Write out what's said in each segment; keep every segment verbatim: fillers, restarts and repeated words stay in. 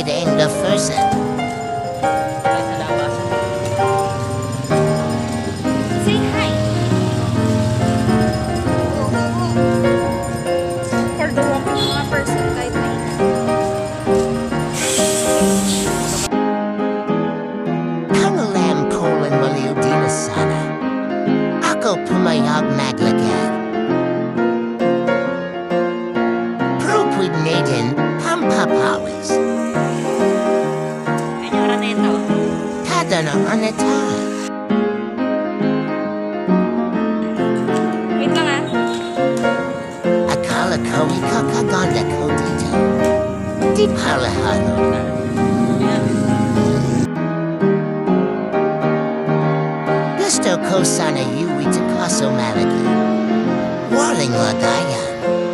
David Anderson. Say hi. For the walking mga person kahit na ina. Kangalam colon maliw di na sana. Ako pumayag maglagay. Propwid natin pampapawis. Kanyara na ito. Tada na anata. Wait lang ah. Akala ko ikakaganda ko dito. Di pala halo. Gusto ko sana iuwi sa kaso malaki. Walang lagayan.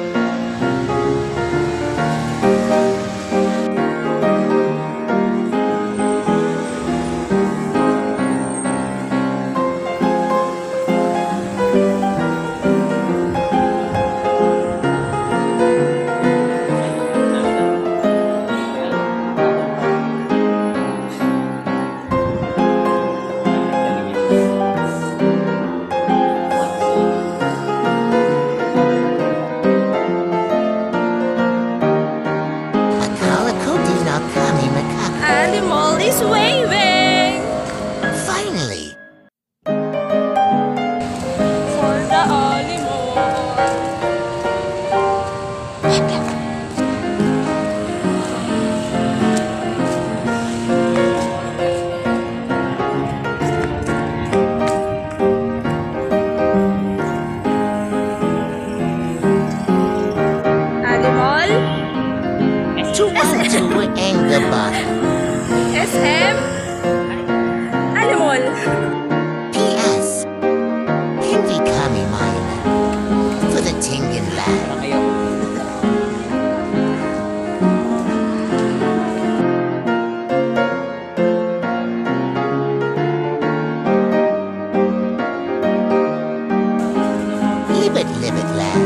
Akala ko di na kami makaka. Animal is waving Finally! for the animal. Animal. Tuwang tuwa ang gabat. S M. Animal. P S Hindi kami mayan. For the Tingan lad. Parang kayo. Libet libet lad.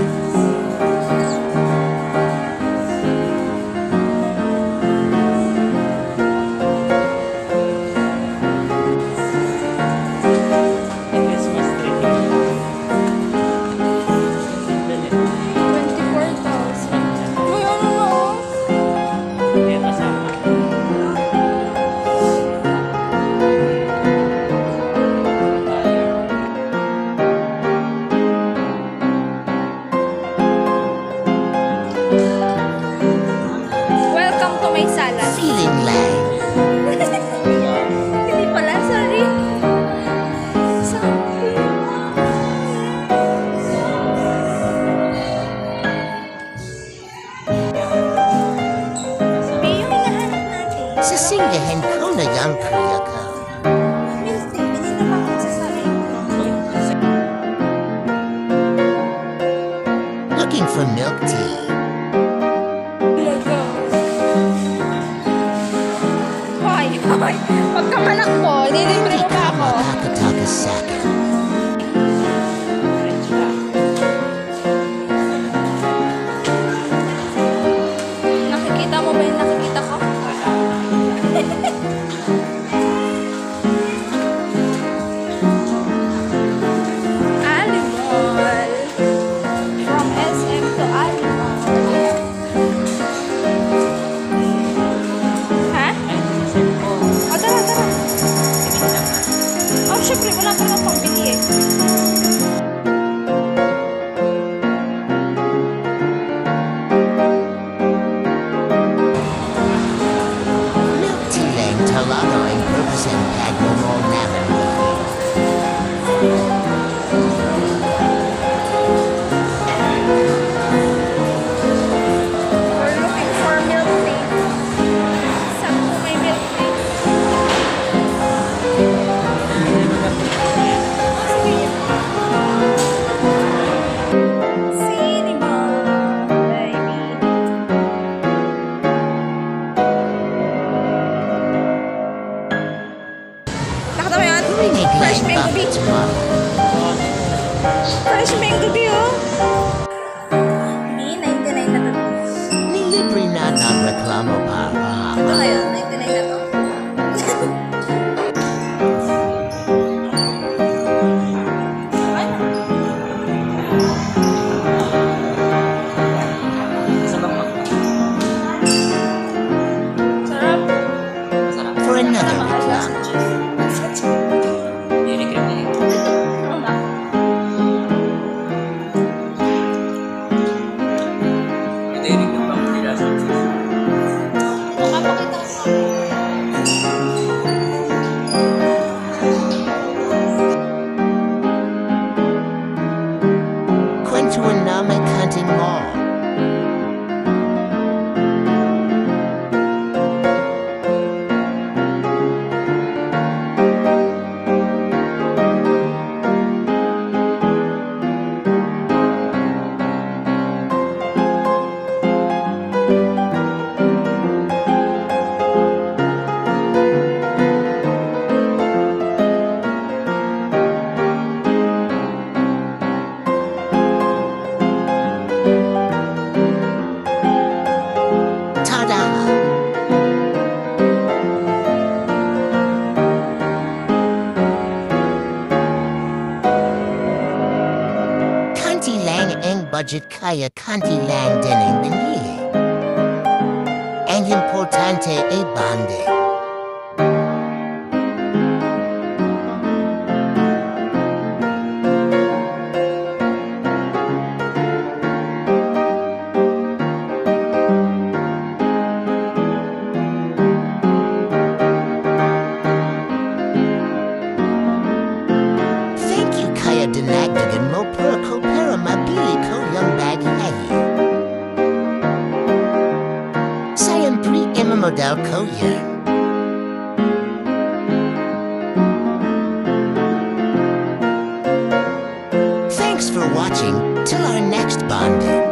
Christmas tree. twenty-four thousand. Uy, ano na oh? Kaya kasama. Welcome to my salad. Feeling lad. Hindi pala, sorry. Sorry. May yung hinahanap natin. Sasingahan ko na yung kuya ko. Milk tea, hindi na ba ako sasabi? Looking for milk tea. Let's go. Hoy, hoy. Huwag ka manakbo. Nilibre mo pa ako. Makakataga saka. Nakikita mo ba yung nakikita ko? Animal. From S M to animal. Ha? O, tara, tara. Oh, syempre, wala pa naman pambili eh. Milk tea lang talaga ang purpose ng pagmamahal namin. We're looking for milk tea. Saan po may milk tea? Cinema, baby. Nakita mo yan? Rinig Fresh lang mango bakit beach. tumama. Fresh mango beach, oh. Hindi, ninety-nine na to. Nilibre na namin reklamo pa. Ito kayo, ninety-nine na to. Masarap ba? Sarap. Masarap. For another reclamo. Dairy cream na yun. Oo nga. Dairy cream ba? Hindi nasa. Makapakita ko sa Quintuaname Cunting Mall. Ta-da! Kanti lang ang budget kaya kanti lang din ang binili. Ang importante ay bonding. Thank you kaya dinagdagan mo per ko para mabili ko yung bag hayi. Sayang pre imamodal ko yan. Thanks for watching. Till our next bonding.